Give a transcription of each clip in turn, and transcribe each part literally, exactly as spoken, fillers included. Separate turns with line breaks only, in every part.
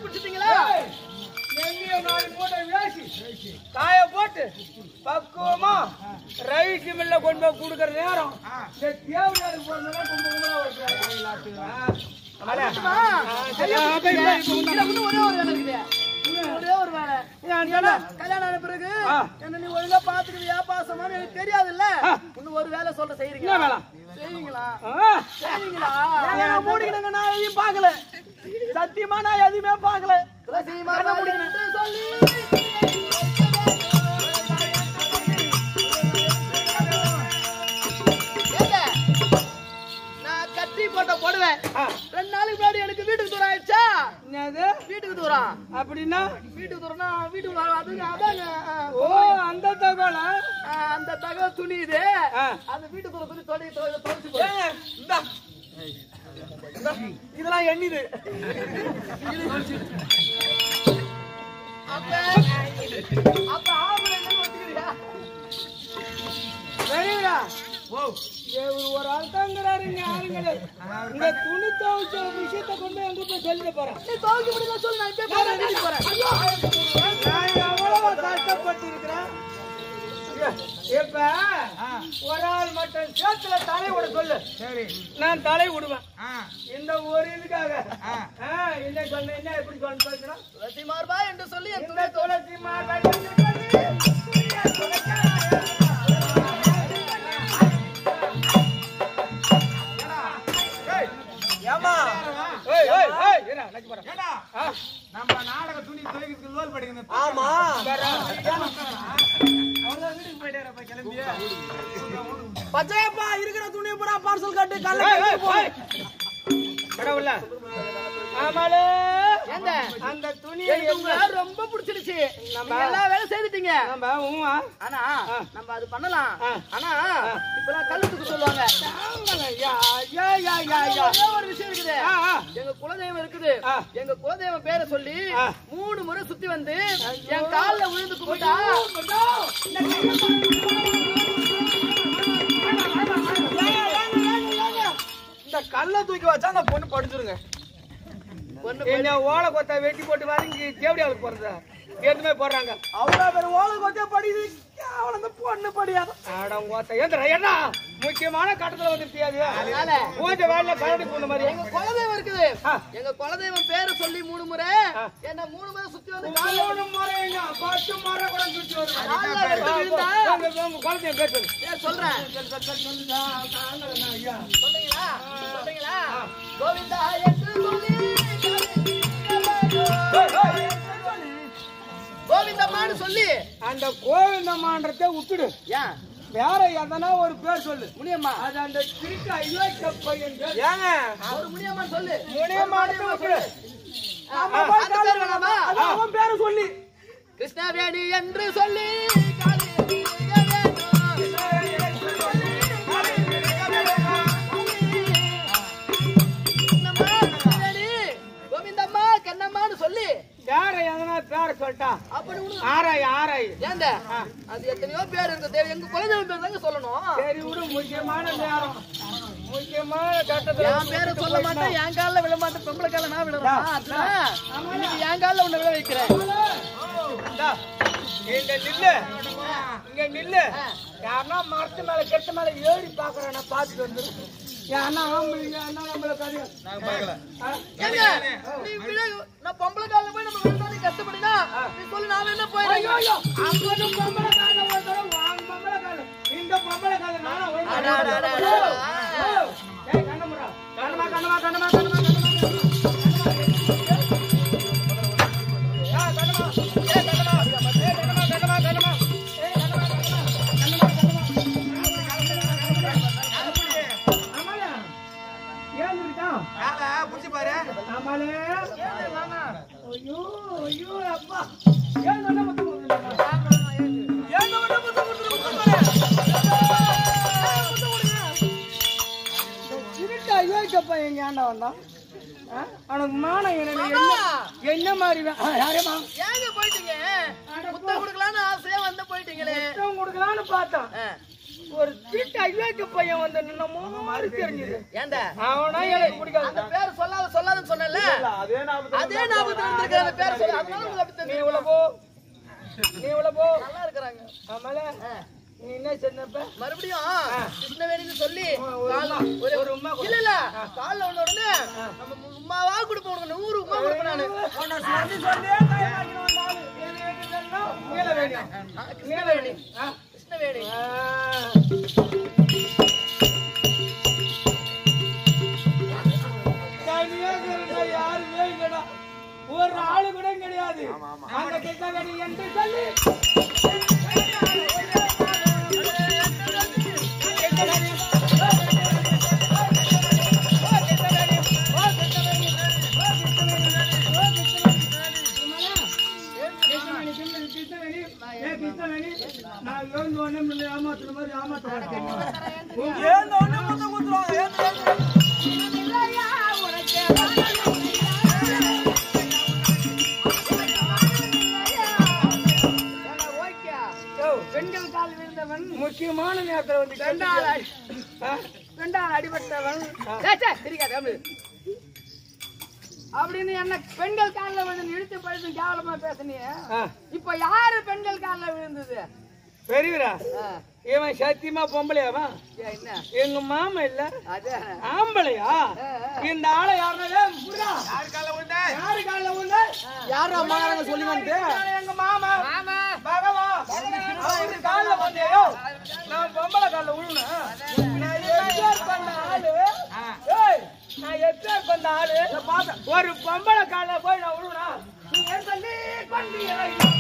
பிடிச்சிட்டீங்களா?
எண்ணிய நாலு மூட்டை வேசி காய போட்டு பக்குவமா ரைஸ் மில்ல கொண்டு போய் கொடுக்கற நேரம் இந்த தேவையாரு போறதுனா கும்ப கும்பலா வைக்கிறாங்க.
ஒரே ஒரு வேலை இருக்குது. ஒரே ஒரு வேலை. கல்யாணம் ஆன பிறகு என்ன நீ ஒழுங்கா பாத்துக்கிறியா பாசமான்னு எனக்கு தெரியாதுல்ல. இன்னும் ஒரு வேலை சொல்ற செய்யறீங்களா? செய்வீங்களா? செய்வீங்களா?
மூடிக்கிடுங்க. நான் எதையும் பார்க்கல, சத்தியமா நான் எதுவுமே பார்க்கல.
சொல்லி போட்ட போடுவேன். ரெண்டு நாளைக்கு முன்னாடி எனக்கு வீட்டுக்கு தூரம் ஆயிடுச்சா? வீட்டுக்கு தூரம்
அப்படின்னா
வீட்டுக்கு தூரம்னா வீட்டுக்கு அதாங்க.
ஓ, அந்த தகவல்
அந்த தகவல் துணி இது. அந்த வீட்டு தூரம் துணி தொலை தொலைச்சு
இதெல்லாம் எண்ணிது.
அப்ப அப்ப ஆம்பளை வச்சுக்கிறியா?
சரிடா. ஒரு ஆள் தாங்கிறாருங்க. ஆளுங்களே இந்த துணி துவைச்ச விஷயத்தை கொண்டு எங்க போய் சொல்லிட்டு போறேன்.
நீ துவைக்க முடியல சொல்லு, நான் போய் போறேன்.
நான் எவ்வளவு கஷ்டப்பட்டு இருக்கிறேன். இப்ப ஒரு ஆள் மட்டும் சேத்துல தலை விட சொல்லு. சரி, நான் தலை விடுவேன். இந்த ஒரு இதுக்காக என்ன சொன்ன, என்ன எப்படி சொல்லணும்?
துளசி மார்பா என்று சொல்லி
இந்த துளசி மார்பா
நம்ம நாடக துணி துவைக்கிறதுக்கு லோல் படிக்கணும்.
ஆமா,
பச்சையப்பா இருக்கிற துணி பூரா பார்சல் கட்டு
கடவுள. ஆமாலே
ஏங்க அந்த துணியை ரொம்ப பிடிச்சிருச்சு. நம்ம எல்லா வேலை செய்துட்டீங்க. ஆனா நம்ம அது பண்ணலாம். ஆனா இப்பெல்லாம் கல்லுக்கு சொல்லுவாங்க. ஒரு விஷயம் இருக்குது. எங்க குலதெய்வம் இருக்குது. எங்க குலதெய்வம் பேரை சொல்லி மூணு முறை சுத்தி வந்து என் காலில் விழுந்து கும்பிட்டா
இந்த கல்ல தூக்கி வச்சா அந்த பொண்ணு படிச்சிருங்க. என்ன ஓலை கொத்த வெட்டி போட்டு வாங்கி தேவடியாவுக்கு போறதா எதுவுமே போடுறாங்க. அவ்வளவு பேர் ஓலை கொத்த படிது. அவளை பொண்ணு படியாது. என்ன முக்கியமான கட்டத்துல வந்துருச்சியாது. பூஜை வேலை கரடி போன மாதிரி
எங்க குலதெய்வம் இருக்குது. எங்க குலதெய்வம் பேரை சொல்லி மூணு முறை என்ன மூணு முறை சுத்தி வந்து
மூணு முறை பத்து முறை கூட சுத்தி வருது. குலதெய்வம் பேர் சொல்லு.
சொல்றேன். சொல்றீங்களா? சொல்றீங்களா? கோவிந்தா என்று சொல்லி கோவிந்தம்மான்னு சொல்லி
அந்த கோவிந்தம்மான்றதை விட்டுடு.
ஏன்
வேற எதனா ஒரு பேர் சொல்லு.
முனியம்மா.
அது அந்த திருக்க ஐயோக்க பையன் ஏங்க
ஒரு முனியம்மா சொல்லு.
முனியம்மான்னு விட்டுடு. அவன் பேரை சொல்லி
கிருஷ்ணவேணி என்று சொல்லி கோவிந்தம்மா கண்ணம்மான்னு சொல்லி
வேற எதனா பேர சொல்லிட்டா
அப்படி
ஆராய் ஆராய்.
ஏண்ட அது எத்தனையோ பேர் இருக்கு. எங்க குலதெய்வம் பேர் தாங்க சொல்லணும்.
சரி விடு. முக்கியமான நேரம், முக்கியமான கட்டத்துல
என் பேரை சொல்ல மாட்டேன். என் காலில் விழ மாட்டேன். பொம்பளை கால நான் விடுறேன். என் காலில் உன்னை விழ வைக்கிறேன்.
இங்க நில்லு, இங்க நில்லு. யாருன்னா மரத்து மேல கெட்ட மேல ஏறி பாக்குறேன். நான் பாத்துட்டு வந்துரு. யாருன்னா ஆம்பளைங்க என்ன நம்மள காரியம்
நான் பொம்பளை காலில் போய் நம்ம விழுந்தாலே கஷ்டப்படினா நீ சொல்லு. நான் என்ன போயிடுறேன்.
பொம்பளை கால பொம்பளை கால இந்த பொம்பளை கால நானா கண்ணமுறா கண்ணமா கண்ணமா கண்ணமா கண்ணமா என்ன மாதிரி
ஏங்க போயிட்டீங்க? முத்தம் கொடுக்கலான்னு ஆசையா வந்த போயிட்டீங்களே
முத்தம் கொடுக்கலான்னு பார்த்தேன் ஒரு திருட்டு அயோக்கிய பையன் வந்து நின்ன மாதிரி தெரிஞ்சது
ஏண்டா
அவனா எனக்கு பிடிக்காது
அந்த பேர் சொல்லாத சொல்லாதன்னு சொன்னல
அதே ஞாபகத்துல
அதே ஞாபகத்துல இருந்திருக்கிற அந்த பேர் சொல்ல அதனால உங்களுக்கு அப்படி
நீ
தெரியும்
உள்ள போ நீ உள்ள போ
நல்லா இருக்கறாங்க
ஆமால நீ என்ன சொன்னப்ப
மறுபடியும் கிருஷ்ணவேணின்னு சொல்லி
ஒரு
கால்ல
உம்மா,
ஒரு
ஒரு உம்மா கொடு.
இல்ல இல்ல கால்ல வந்த உடனே நம்ம உம்மாவா கொடுப்போம் உனக்கு நூறு உம்மா கொடுப்பேன் நானு
உன்னை சொல்லி சொல்லியே கையாக்கி வந்தாலும் எது எது சொன்னோம் நீலவேணி
கிருஷ்ணவேணி கிருஷ்ணவேணி
யாருமே இல்லடா ஒரு ஆளு கூட கிடையாது அந்த கிருஷ்ணவேணி என்று சொல்லி நான் எழுந்து ஒண்ணு ஏமாத்துற மாதிரி ஏமாத்த
பெண்கள் கால் விழுந்தவன்
முக்கியமான நேரத்துல வந்து
ரெண்டாள் ரெண்டாள் அடிபட்டவன் தெரியாது அப்படின்னு என்ன பெண்கள் காலில் விழுந்து இழுத்து பழுத்து கேவலமா பேசுனிய இப்ப யாரு பெண்கள் காலில் விழுந்தது
பெரியவரா இவன் சத்தியமா பொம்பளையாவா
என்ன
எங்க மாமா இல்ல
அது
ஆம்பளையா இந்த ஆளை யாருன்னா
யாரு கால விழுந்த
யாரு காலில் உண்டு
யாரு அம்மாங்க சொல்லி வந்து
எங்க மாமா
மாமா
பகவா அவரு காலில் வந்தேயோ நான் பொம்பளை காலில் விழுனா நான் எஸ்ஆர் பண்ண ஆளு ஏய் நான் எஸ்ஆர் பண்ண ஆளு பார்த்தேன் ஒரு பொம்பளை காலில் போய் நான் விழுனா நீ என்ன சொல்லி பண்ணி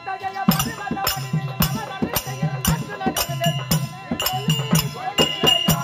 Yeah.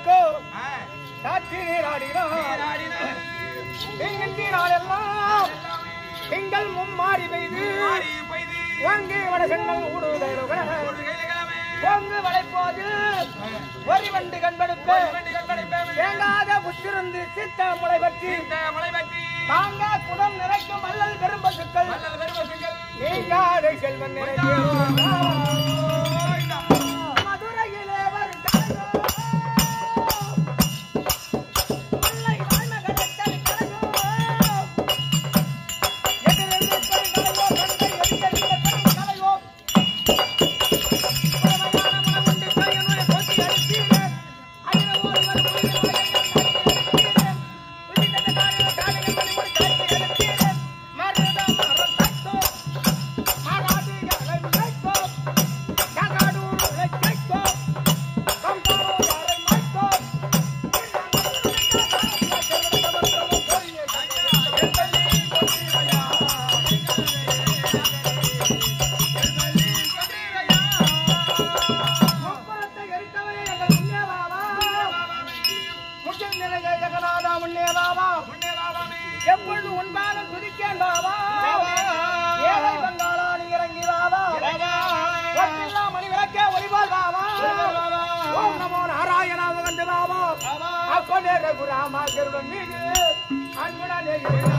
கண்களுக்கு சாட்சி நீராடினார் எல்லாம் திங்கள் மும்மாறி பெய்து வாங்கி வட சென்னல் ஊடுதல் பொங்கு வளைப்போது ஒரு வண்டு கண்படுப்பு தேங்காத புத்திருந்து சித்த முளை பற்றி தாங்க குடம் நிறைக்கும் அல்லல் பெரும்பசுக்கள் நீங்காத செல்வன் மதுரையிலே எப்பொழுது உன்பாதம் துதிக்கேன் பாபா ஏழை பங்காளானி இறங்கி பாபா மணி விளக்கே ஒளிபால் பாபா ஓம் நமோ நாராயணா வந்து பாபா அப்பனே ரகுராமா கருடன் மீது அன்புடனே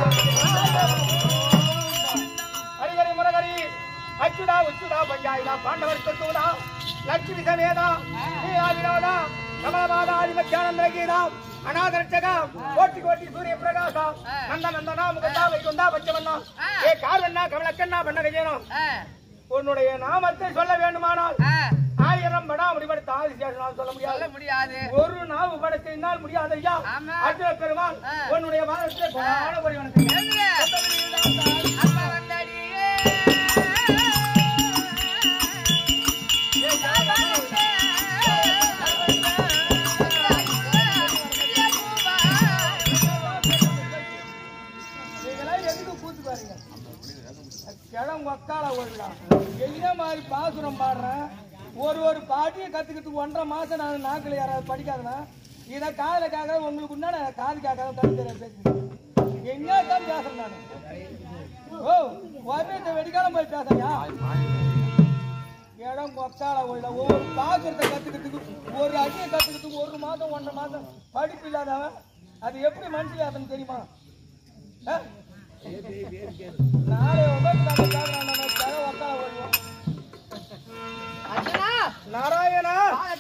ஹரிஹரி முரகரி அச்சுதா உச்சுதா பஞ்சாயிதா பாண்டவர் சொத்துதா லட்சுமி சமேதா ஸ்ரீராஜினோதா கமலமாதா ஆதிமத்தியானந்த கீதம் அநாதரட்சகம் கோட்டி கோட்டி சூரிய பிரகாசம் நந்த நந்தனா முகந்தா வைகுந்தா பச்சவண்ணா ஏ கார்வண்ணா கமலக்கண்ணா பண்ணகஜேனம் உன்னுடைய நாமத்தை சொல்ல வேண்டுமானால் ஆயிரம் படா முடிபடுத்த ஆதிசேஷனால் சொல்ல முடியாது முடியாது ஒரு நாவு படத்தினால் முடியாது ஐயா அர்ஜுன பெருமாள் உன்னுடைய வாதத்தை கொடான ஒரு என்ன மாதிரி பாசுரம் பாடுறேன் ஒரு ஒரு பாட்டியை கத்துக்கிறதுக்கு ஒன்றரை மாசம் நான் நாக்கில் யாராவது படிக்காதுன்னா இதை காதல காக்க உங்களுக்கு உண்டான காது காக்காத தண்ணி தெரியாது பேசுறேன் எங்க தான் பேசுறேன் நான் ஓ வருஷத்தை வெடிக்காலம் போய் பேசுறியா இடம் கொத்தால கோயில ஒவ்வொரு பாசுரத்தை கத்துக்கிறதுக்கு ஒரு அடியை கத்துக்கிறதுக்கு ஒரு மாதம் ஒன்றரை மாதம் படிப்பு இல்லாதவன் அது எப்படி மனசுல ஆகுதுன்னு தெரியுமா நாளை நாராயணா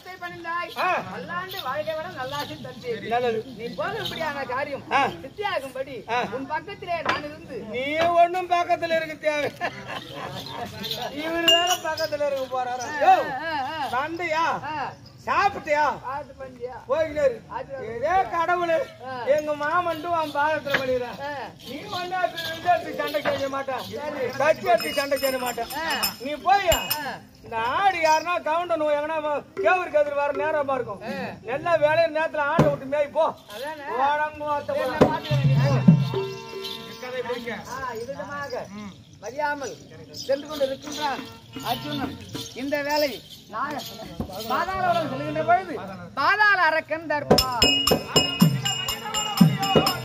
நீ போகப்படியான காரியம் சித்தியாகும்படி உன் பக்கத்திலே நான் இருந்து நீ ஒண்ணும் பக்கத்துல இருக்கு தேவை இவரு வேற பக்கத்துல இருக்க போறாரா சண்டையா சாப்பிட்டியா போய்கிறாரு ஏதே கடவுளு எங்க மாமன் அவன் பாதத்துல பண்ணிடுறேன் நீ வந்து சண்டை செய்ய மாட்டான் கட்சி எடுத்து சண்டை செய்ய மாட்டான் நீ போய் இந்த ஆடு யாருன்னா கவுண்டன் எங்கன்னா கேவருக்கு எதிர் வர நேரமா இருக்கும் எல்லா வேலையும் நேரத்துல ஆட்டை விட்டு மேய் போ மரியாமல் சென்று கொண்டு இருக்கின்றான் அர்ஜுனன் இந்த வேலை பாதாள செல்கின்ற பொழுது பாதாள அரக்கன் தர்மா